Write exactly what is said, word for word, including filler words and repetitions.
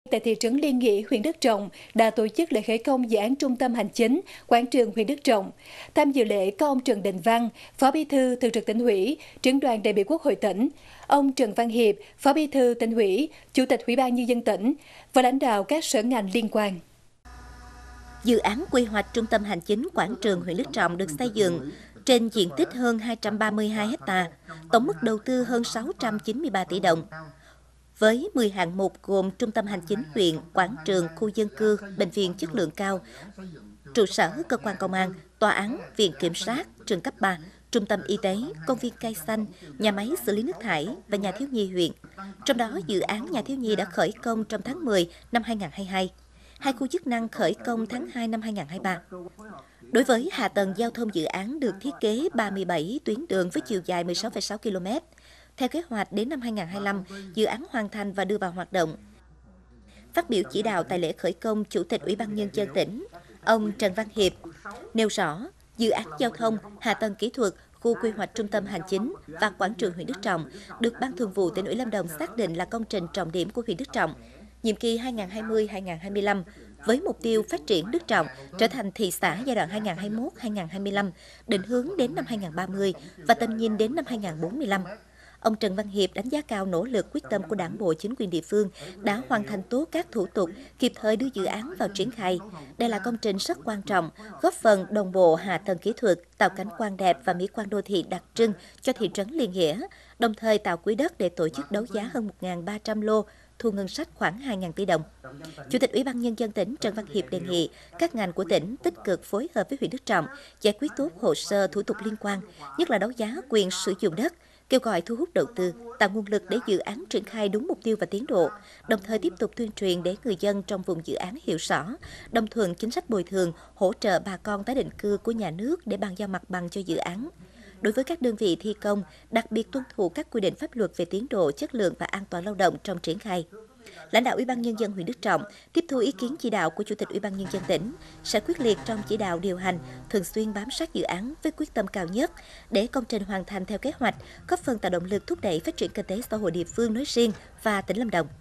Tại thị trấn Liên Nghĩa, huyện Đức Trọng đã tổ chức lễ khởi công dự án trung tâm hành chính, quảng trường huyện Đức Trọng. Tham dự lễ có ông Trần Đình Văn, Phó Bí thư Thường trực Tỉnh ủy, trưởng đoàn đại biểu Quốc hội tỉnh, ông Trần Văn Hiệp, Phó Bí thư Tỉnh ủy, Chủ tịch Ủy ban Nhân dân tỉnh và lãnh đạo các sở ngành liên quan. Dự án quy hoạch trung tâm hành chính quảng trường huyện Đức Trọng được xây dựng trên diện tích hơn hai trăm ba mươi hai héc ta, tổng mức đầu tư hơn sáu trăm chín mươi ba tỷ đồng. Với mười hạng mục gồm trung tâm hành chính huyện, quảng trường, khu dân cư, bệnh viện chất lượng cao, trụ sở cơ quan công an, tòa án, viện kiểm sát, trường cấp ba, trung tâm y tế, công viên cây xanh, nhà máy xử lý nước thải và nhà thiếu nhi huyện. Trong đó, dự án nhà thiếu nhi đã khởi công trong tháng mười năm hai nghìn không trăm hai mươi hai. Hai khu chức năng khởi công tháng hai năm hai nghìn không trăm hai mươi ba. Đối với hạ tầng giao thông, dự án được thiết kế ba mươi bảy tuyến đường với chiều dài mười sáu phẩy sáu ki lô mét. Theo kế hoạch, đến năm hai nghìn không trăm hai mươi lăm, dự án hoàn thành và đưa vào hoạt động. Phát biểu chỉ đạo tại lễ khởi công, Chủ tịch Ủy ban Nhân dân tỉnh, ông Trần Văn Hiệp nêu rõ, dự án giao thông, hạ tầng kỹ thuật, khu quy hoạch trung tâm hành chính và quảng trường huyện Đức Trọng được Ban Thường vụ Tỉnh ủy Lâm Đồng xác định là công trình trọng điểm của huyện Đức Trọng, nhiệm kỳ hai nghìn không trăm hai mươi đến hai nghìn không trăm hai mươi lăm, với mục tiêu phát triển Đức Trọng trở thành thị xã giai đoạn hai nghìn không trăm hai mươi mốt đến hai nghìn không trăm hai mươi lăm, định hướng đến năm hai nghìn không trăm ba mươi và tầm nhìn đến năm hai nghìn không trăm bốn mươi lăm. Ông Trần Văn Hiệp đánh giá cao nỗ lực quyết tâm của Đảng bộ, chính quyền địa phương đã hoàn thành tốt các thủ tục, kịp thời đưa dự án vào triển khai. Đây là công trình rất quan trọng, góp phần đồng bộ hạ tầng kỹ thuật, tạo cảnh quan đẹp và mỹ quan đô thị đặc trưng cho thị trấn Liên Nghĩa, đồng thời tạo quỹ đất để tổ chức đấu giá hơn một nghìn ba trăm lô, thu ngân sách khoảng hai nghìn tỷ đồng. Chủ tịch Ủy ban Nhân dân tỉnh Trần Văn Hiệp đề nghị các ngành của tỉnh tích cực phối hợp với huyện Đức Trọng, giải quyết tốt hồ sơ thủ tục liên quan, nhất là đấu giá quyền sử dụng đất, kêu gọi thu hút đầu tư, tạo nguồn lực để dự án triển khai đúng mục tiêu và tiến độ, đồng thời tiếp tục tuyên truyền để người dân trong vùng dự án hiểu rõ, đồng thuận chính sách bồi thường, hỗ trợ bà con tái định cư của nhà nước để bàn giao mặt bằng cho dự án. Đối với các đơn vị thi công, đặc biệt tuân thủ các quy định pháp luật về tiến độ, chất lượng và an toàn lao động trong triển khai. Lãnh đạo Ủy ban Nhân dân huyện Đức Trọng tiếp thu ý kiến chỉ đạo của Chủ tịch Ủy ban Nhân dân tỉnh, sẽ quyết liệt trong chỉ đạo điều hành, thường xuyên bám sát dự án với quyết tâm cao nhất để công trình hoàn thành theo kế hoạch, góp phần tạo động lực thúc đẩy phát triển kinh tế xã hội địa phương nói riêng và tỉnh Lâm Đồng.